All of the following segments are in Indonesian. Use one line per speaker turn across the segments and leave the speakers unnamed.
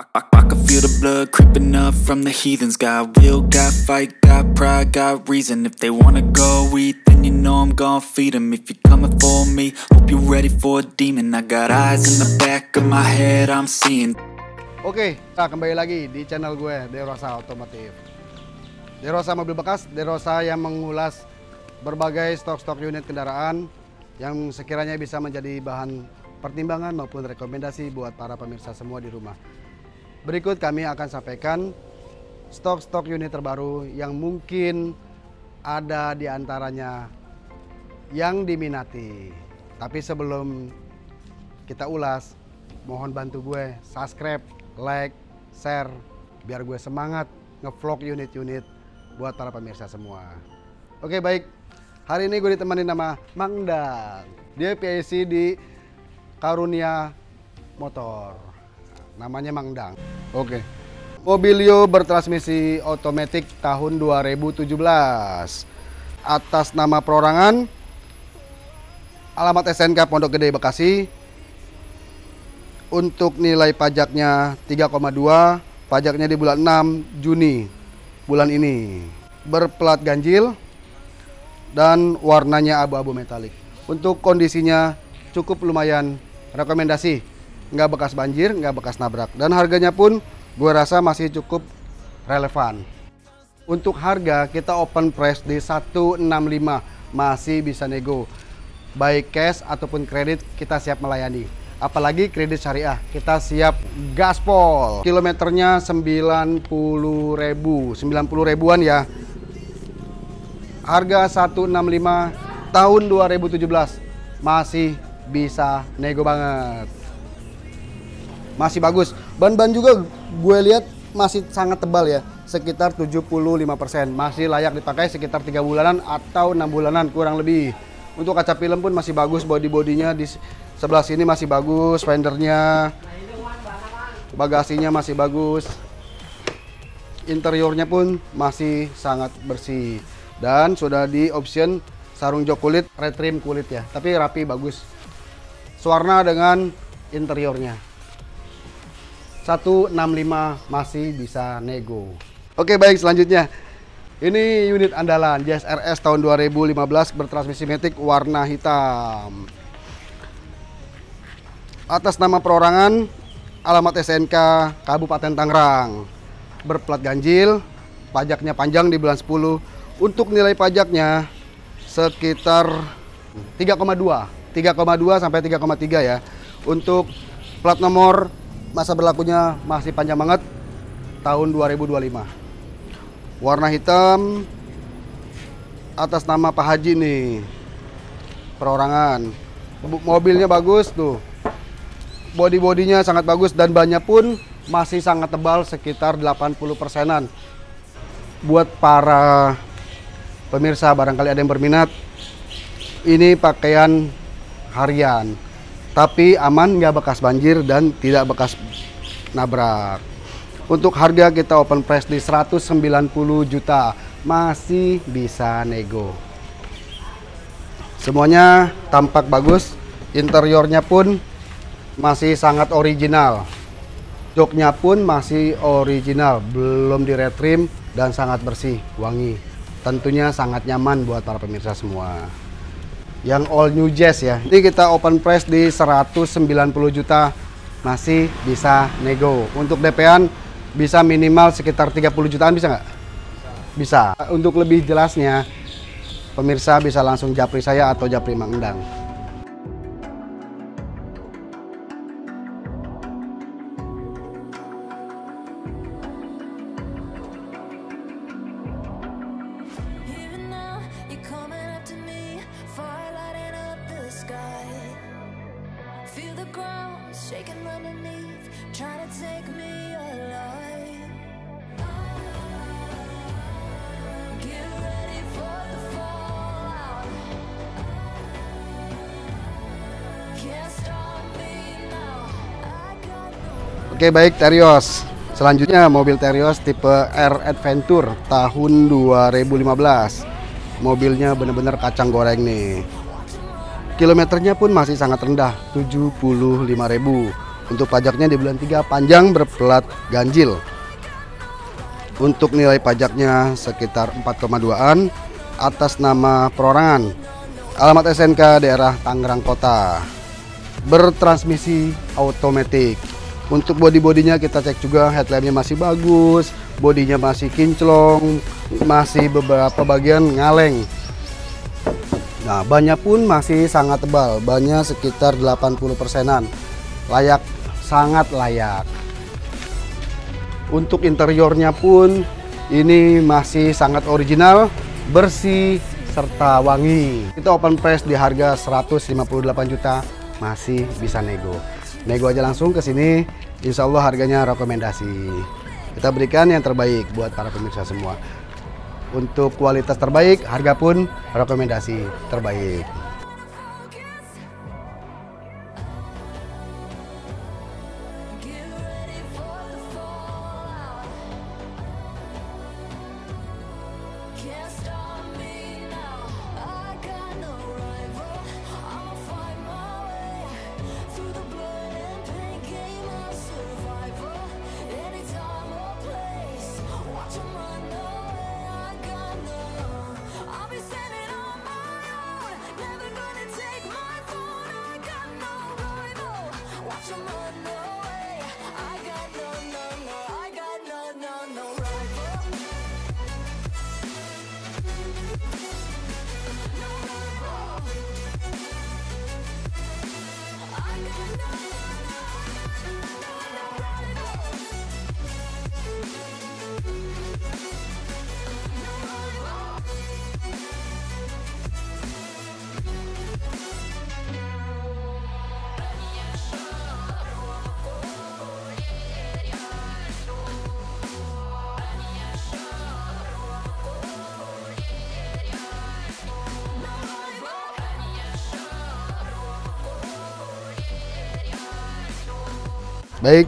I can feel the blood creeping up from the heathens. Got will, got fight, got pride, got reason. If they wanna go eat, then you know I'm gon' feed them. If you're coming for me, hope you're ready for a demon. I got eyes in the back of my head, I'm seeing.
Oke, kita kembali lagi di channel gue, Derosa Otomotif. Derosa Mobil Bekas, Derosa yang mengulas berbagai stok-stok unit kendaraan yang sekiranya bisa menjadi bahan pertimbangan maupun rekomendasi buat para pemirsa semua di rumah. Berikut kami akan sampaikan stok-stok unit terbaru yang mungkin ada di antaranya yang diminati. Tapi sebelum kita ulas, mohon bantu gue subscribe, like, share, biar gue semangat ngevlog unit-unit buat para pemirsa semua. Oke, baik. Hari ini gue ditemani nama Mang Dang. Dia PIC di Karunia Motor. Namanya Mang Dang. Oke. Mobilio bertransmisi otomatis tahun 2017. Atas nama perorangan, alamat SNK Pondok Gede Bekasi. Untuk nilai pajaknya 3,2, pajaknya di bulan 6 Juni bulan ini. Berplat ganjil dan warnanya abu-abu metalik. Untuk kondisinya cukup lumayan, rekomendasi. Nggak bekas banjir, nggak bekas nabrak. Dan harganya pun gue rasa masih cukup relevan. Untuk harga kita open price di 165, masih bisa nego. Baik cash ataupun kredit kita siap melayani. Apalagi kredit syariah, kita siap gaspol. Kilometernya 90 ribuan ya. Harga 165 tahun 2017 masih bisa nego banget. Masih bagus. Ban-ban juga gue lihat masih sangat tebal ya, sekitar 75%. Masih layak dipakai sekitar 3 bulanan atau 6 bulanan kurang lebih. Untuk kaca film pun masih bagus, body-bodinya di sebelah sini masih bagus, fendernya, bagasinya masih bagus. Interiornya pun masih sangat bersih. Dan sudah di option sarung jok kulit, retrim kulit ya, tapi rapi bagus. Sewarna dengan interiornya. 165 masih bisa nego. Oke, baik, selanjutnya ini unit andalan Jazz RS tahun 2015 bertransmisi matic warna hitam. Atas nama perorangan, alamat SNK Kabupaten Tangerang. Berplat ganjil, pajaknya panjang di bulan 10. Untuk nilai pajaknya sekitar 3,2 sampai 3,3 ya. Untuk plat nomor masa berlakunya masih panjang banget, tahun 2025. Warna hitam, atas nama Pak Haji nih, perorangan. Mobilnya bagus tuh, body-bodinya sangat bagus dan bannya pun masih sangat tebal, sekitar 80%-an. Buat para pemirsa barangkali ada yang berminat, ini pakaian harian. Tapi aman, nggak bekas banjir dan tidak bekas nabrak. Untuk harga kita open price di 190 juta, masih bisa nego. Semuanya tampak bagus, interiornya pun masih sangat original. Joknya pun masih original, belum di retrim dan sangat bersih, wangi. Tentunya sangat nyaman buat para pemirsa semua. Yang all new Jazz ya. Ini kita open price di 190 juta, masih bisa nego. Untuk DP-an bisa minimal sekitar 30 jutaan, bisa nggak? Bisa. Untuk lebih jelasnya, pemirsa bisa langsung japri saya atau japri Mang Dang. Oke, baik, Terios. Selanjutnya mobil Terios tipe R Adventure tahun 2015. Mobilnya bener-bener kacang goreng nih. Kilometernya pun masih sangat rendah, 75.000. Untuk pajaknya di bulan 3 panjang berplat ganjil. Untuk nilai pajaknya sekitar 4,2an atas nama perorangan. Alamat SNK daerah Tangerang Kota. Bertransmisi automatic. Untuk bodi-bodinya kita cek juga, headlampnya masih bagus, bodinya masih kinclong, masih beberapa bagian ngaleng. Nah, bannya pun masih sangat tebal, bannya sekitar 80%-an. Layak, sangat layak. Untuk interiornya pun ini masih sangat original, bersih, serta wangi. Kita open price di harga 158 juta, masih bisa nego. Nego aja langsung ke sini, insya Allah harganya rekomendasi. Kita berikan yang terbaik buat para pemirsa semua. Untuk kualitas terbaik, harga pun rekomendasi terbaik. Baik,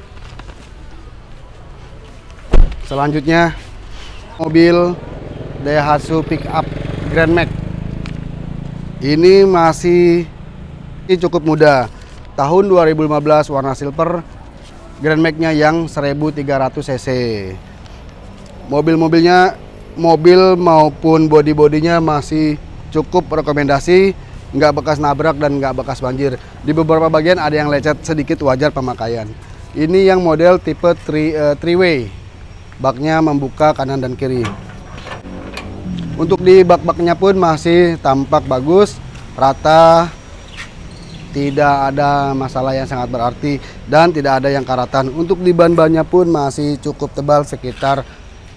selanjutnya mobil Daihatsu pickup Grand Max. Ini masih cukup muda, tahun 2015, warna silver, Grand Max-nya yang 1300 cc. Mobil-mobilnya, mobil maupun bodi-bodinya masih cukup rekomendasi, nggak bekas nabrak dan nggak bekas banjir. Di beberapa bagian ada yang lecet sedikit, wajar pemakaian. Ini yang model tipe three-way, baknya membuka kanan dan kiri. Untuk di bak-baknya pun masih tampak bagus, rata, tidak ada masalah yang sangat berarti dan tidak ada yang karatan. Untuk di ban-bannya pun masih cukup tebal, sekitar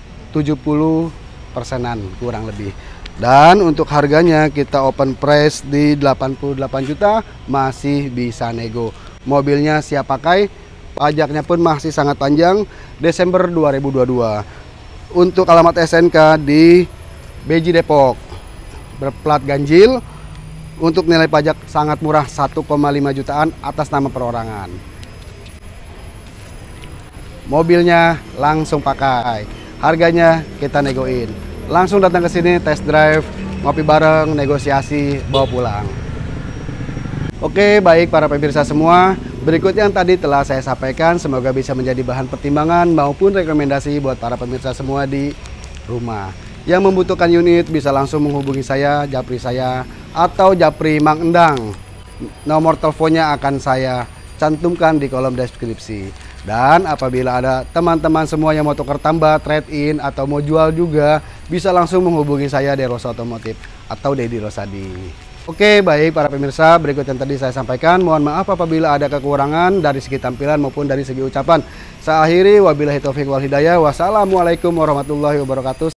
70%-an kurang lebih. Dan untuk harganya kita open price di 88 juta, masih bisa nego. Mobilnya siap pakai, pajaknya pun masih sangat panjang, Desember 2022. Untuk alamat SNK di Beji Depok, berplat ganjil. Untuk nilai pajak sangat murah, 1,5 jutaan atas nama perorangan. Mobilnya langsung pakai, harganya kita negoin. Langsung datang ke sini, test drive, ngopi bareng, negosiasi, bawa pulang. Oke, baik para pemirsa semua, berikut yang tadi telah saya sampaikan, semoga bisa menjadi bahan pertimbangan maupun rekomendasi buat para pemirsa semua di rumah. Yang membutuhkan unit bisa langsung menghubungi saya, Japri saya, atau Japri Mang Endang. Nomor teleponnya akan saya cantumkan di kolom deskripsi. Dan apabila ada teman-teman semua yang mau tukar tambah, trade-in, atau mau jual juga, bisa langsung menghubungi saya di Rosa Otomotif atau Dedi Rosadi. Oke, baik para pemirsa, berikut yang tadi saya sampaikan. Mohon maaf apabila ada kekurangan dari segi tampilan maupun dari segi ucapan. Saya akhiri, wabillahi taufiq wal hidayah. Wassalamualaikum warahmatullahi wabarakatuh.